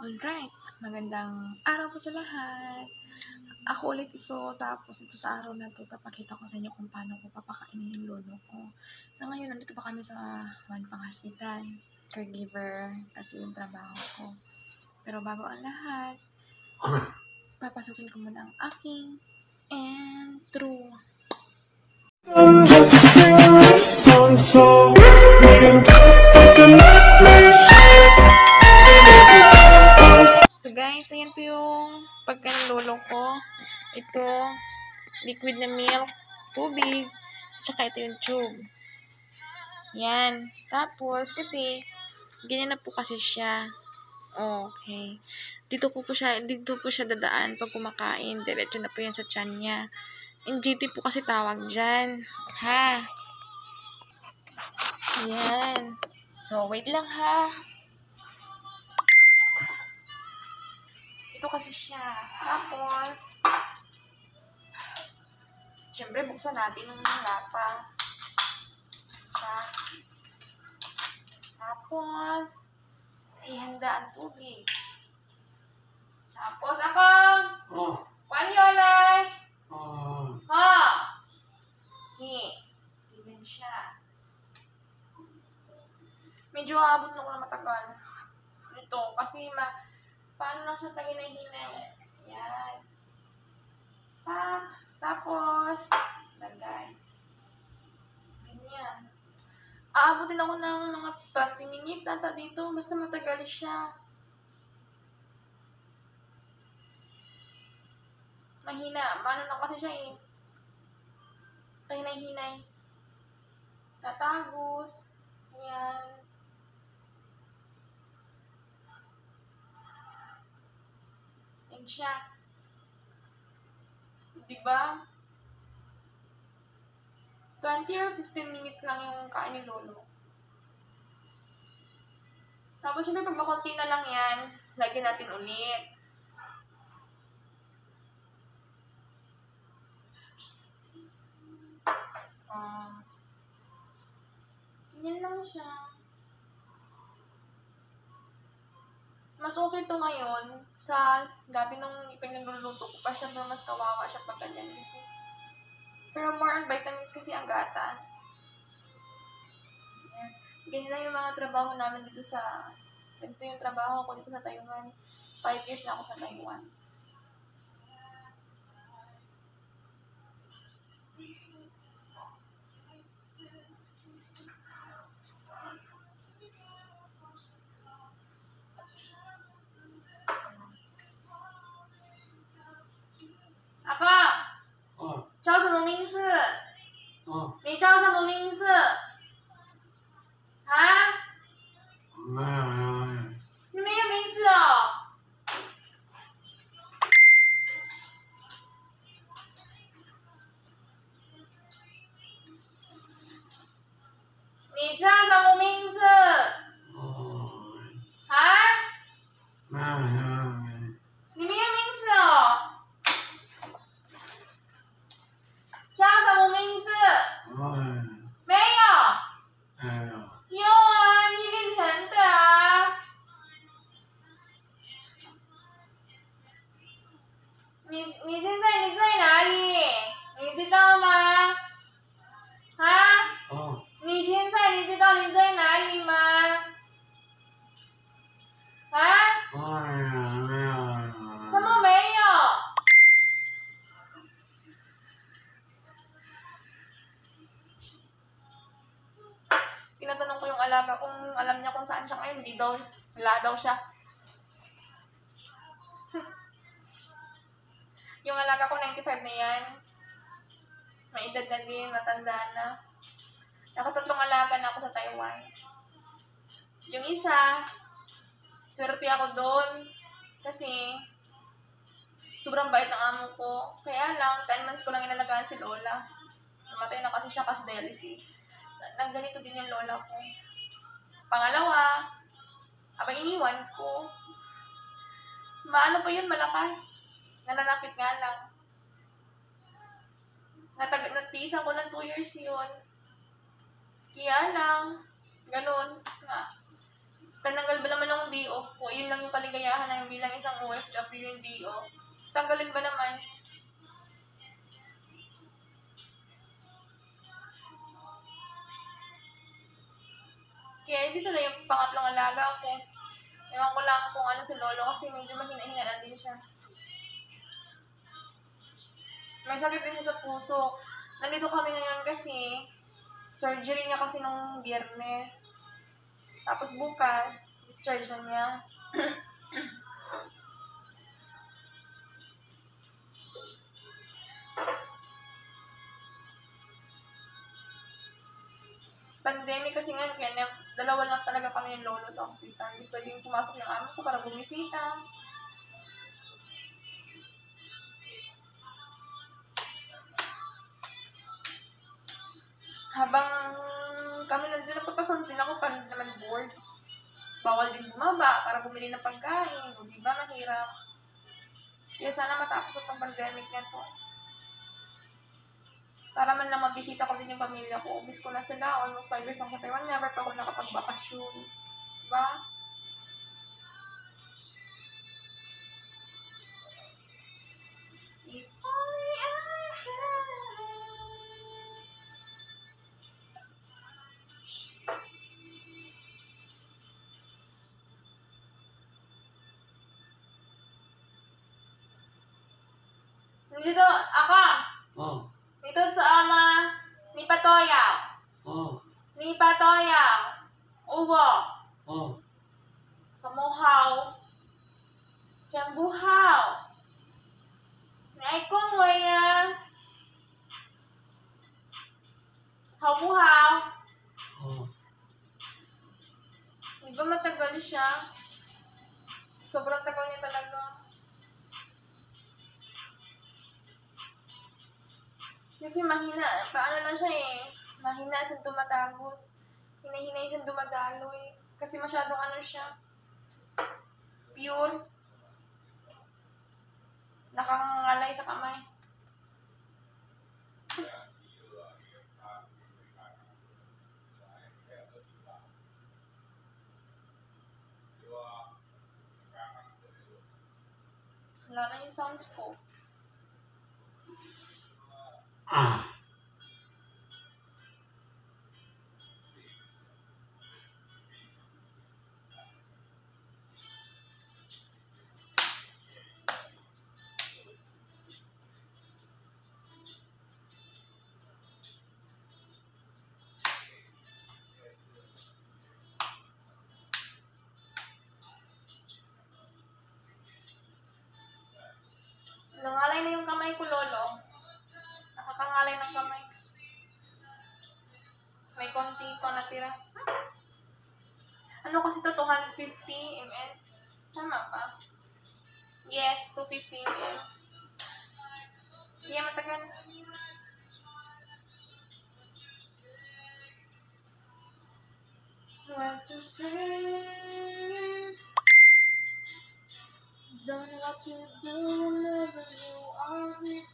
Alright, magandang araw po sa lahat. Ako ulit ito, tapos ito sa araw na to, papakita ko sa inyo kung paano ko papakainin yung lolo ko. Na ngayon, nandito pa kami sa Manfang Hospital, caregiver, kasi yung trabaho ko. Pero bago ang lahat, papasukin ko muna ang aking intro. So guys, ayan po yung pagkain ng lolo ko. Ito, liquid na milk, tubig, tsaka ito yung tube. Yan. Tapos, kasi, ganyan na po kasi siya. Okay. Dito po siya dadaan pag kumakain. Diretso na po yan sa tiyan niya. NGT po kasi tawag dyan. Ha? Yan. So, wait lang ha. Ito kasi siya. Tapos, syempre, buksan natin ng lapa. Tapos, ihanda ang tubig. Tapos, akong! Oh. Kuan yun ay! Ha! Okay. Even siya. Medyo aabot na ko na matagal. Ito, kasi paano lang siya pahinay-hinay. Yan. Tapos, lagay. Ganyan. Aabutin ako ng mga 20 minutes ata dito. Basta matagal siya. Mahina. Mano lang kasi siya eh. Pahinay-hinay. Tatagos. Yan. Yan siya. Diba? 20 or 15 minutes lang yung kain ni lolo. Tapos syempre pag makunti na lang yan, lagyan natin ulit. Ganyan lang siya. Mas okay to ngayon sa dati nung ipinagluluto ko pa siya, pero mas kawawa siya pag ganyan kasi. Pero more on vitamins kasi ang gatas. Yan. Ganyan lang yung mga trabaho namin dito sa, ganito yung trabaho ko dito sa Taiwan. 5 years na ako sa Taiwan. Apa? 叫什么名字？你叫什么名字？啊？你没有名字哦。你叫什么名字？啊？你没有名字哦。叫什么名字？没有。有啊，你领成的啊。你现在你在哪里？你知道吗？啊？你现在你知道你在哪里吗？啊？什么没有？Tinatanong ko yung alaga kung alam niya kung saan siya ngayon. Hindi daw. Wala daw siya. Yung alaga ko 95 na yan. May edad na din. Matanda na. Nakatatlong alaga na ako sa Taiwan. Yung isa, swerte ako doon. Kasi, sobrang bait ng amo ko. Kaya lang, 10 months ko lang inalagaan si Lola. Namatay na kasi siya kasi dialysis. Nagganito din yung lola ko. Pangalawa, abay iniwan ko. Maano pa yun, malakas. Nananakit nga lang. Natiisan ko lang 2 years yun. Kaya lang, ganun nga. Tananggal ba naman ng day off ko? Yun lang yung kaligayahan ng bilang isang OFW yung day off. Tanggalin ba naman? Kaya dito na yung pangatlong alaga ko. Ewan ko lang kung ano si Lolo kasi medyo mahina-hina na din siya. May sakit din siya sa puso. Nandito kami ngayon kasi surgery niya kasi nung Biyernes. Tapos bukas, discharge na niya. Pandemic kasi ngayon, kaya dalawa lang talaga kami ng lolo sa hospital. Hindi pwedeng pumasok ng amo ko para bumisita. Habang kami nandun, nagpapasan din ako para naman board. Bawal din bumaba para bumili ng pagkain. O diba, mahirap. Kaya sana matapos itong pandemic na to. Para man lang mabisita ko din yung pamilya ko. Miss ko na sila. Almost 5 years ako sa Taiwan. Never pa ako nakapagbakasyon. Diba? If only I had. Dito, ako. Oh. Dito sa ama ni Patoyaw. Oh. Ni Patoyaw. Uwo. Oh. Sa Muhaw. Jambuhaw. Ni ay kong waya. Hamuhaw. Oh. Di ba matagal siya? Sobrang tagal niya talaga. Kasi mahina, paano lang siya eh. Mahina siyang tumatagos. Hinahinay siyang dumadaloy. Kasi masyadong ano siya. Pure. Nakangalay sa kamay. Wala na yung sounds ko. Ah. Nangalay na yung kamay ko, Lolo. Nakakangalay ng kamay. May konti pa natira. Ano kasi to, 250 ml? Tama ba? Yes, 250 ml. Kaya matagal. What to say? Don't know what to do whenever you are here.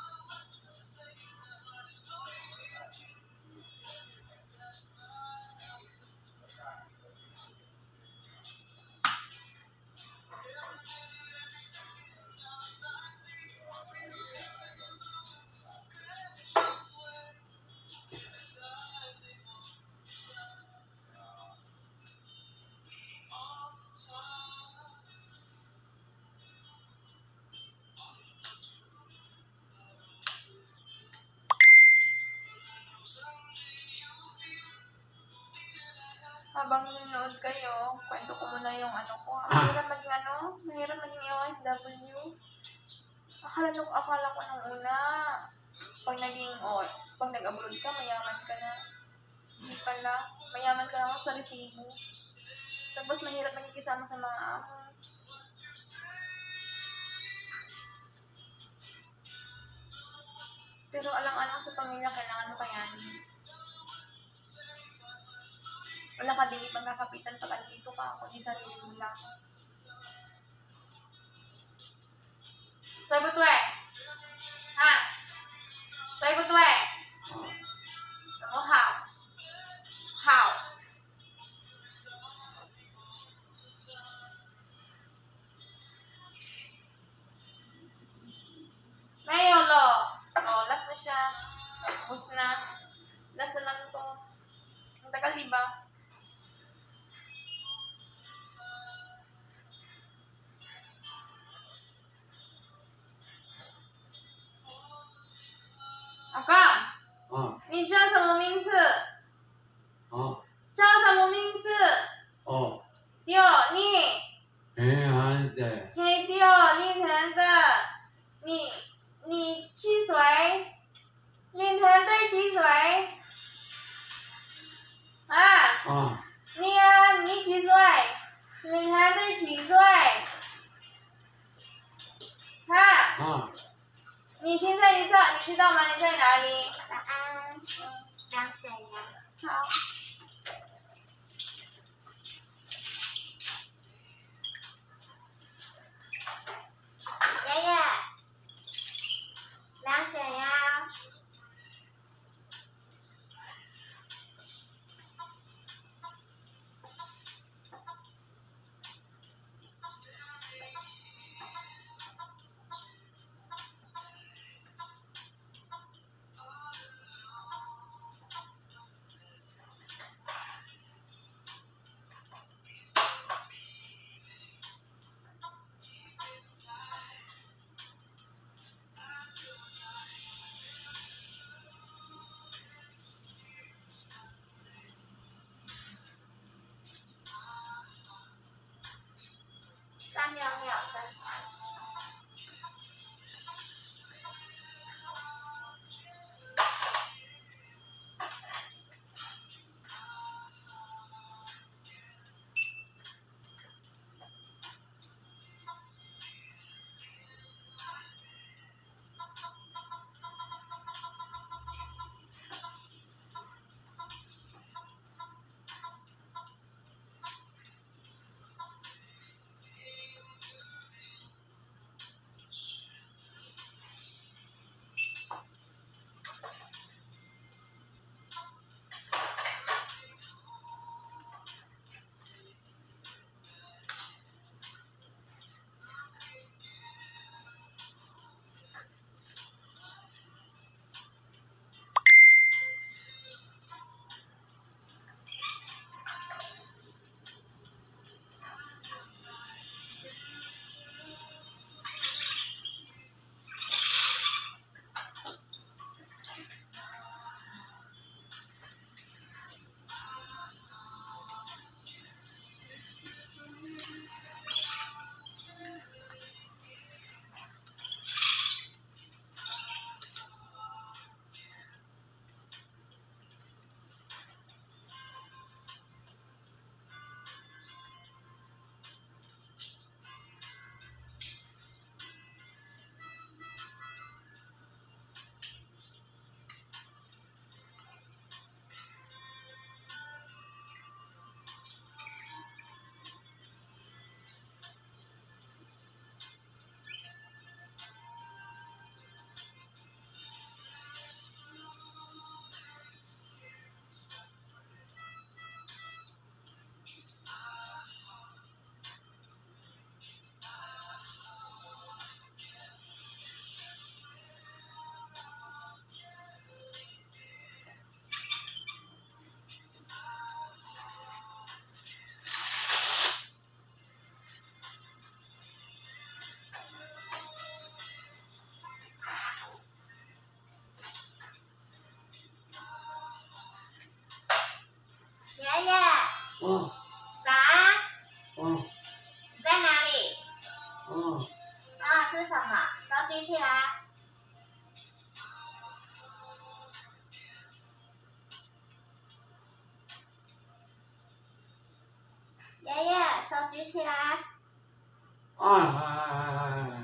Habang nanonood kayo, kwento ko muna yung ano ko. Mahirap maging mahirap maging OFW. Akala ko nung una, pag nag-abroad ka, mayaman ka na. Hindi pala, mayaman ka lang sa resibo. Tapos mahirap magkikisama sa mga amo. Pero alang-alang sa pamilya, kailangan mo kayanin. Wala ka din ipagkakapitan pag andito ka, kundi sarili mo lang. Soy Butwe! Ha? Soy Butwe! How? Tapos na. Last na lang to. Ang tagal, diba? Aka! 哦你叫什么名字？ 哦叫什么名字？ 哦， 丢你， 平安的， 黑丢林腾的，你几岁？林腾对几岁？啊， 哦你几岁？林腾对几岁？啊， 哦你现在你知道吗？你在哪里？ 早安，量血压。 好。 爷爷，量血压。3秒正常。爷爷， 哦早安， 哦你在哪里？ 哦， 吃什么？手举起来。爷爷，手举起来。 啊，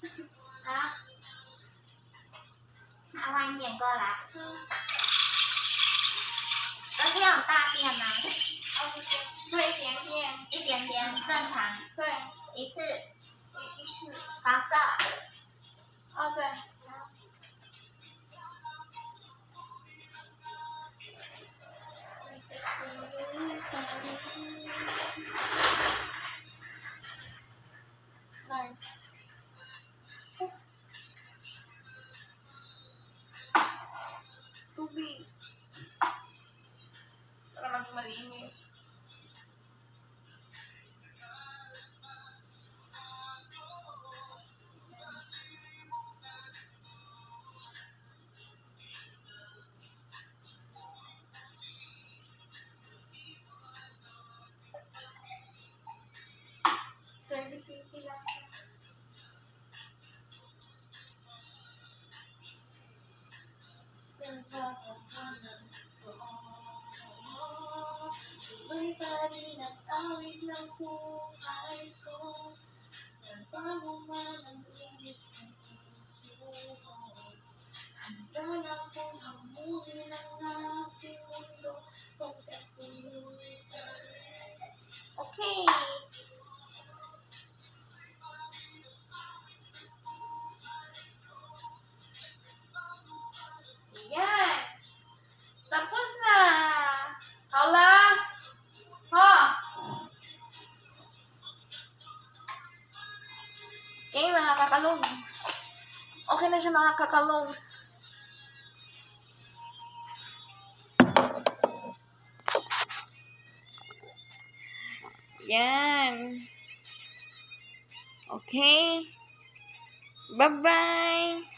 好，拿晚一点过来。昨天有大便吗？ 对，一点点， 一点点，正常。 对， 一次， 一次。 黄色。 哦，对。Nice. Tubig. Para maging malinis. Cc lang. May parin at awit ng buhay ko. Bago man ang ingit ng puso ko. Handa na akong hamunin ang aking mundo. Pagkatuloy ka rin. Okay. Yan. Tapos na. Hala. Ha. Okay, mga kakalungs. Okay na siya, mga kakalungs. Yan. Okay. Bye-bye.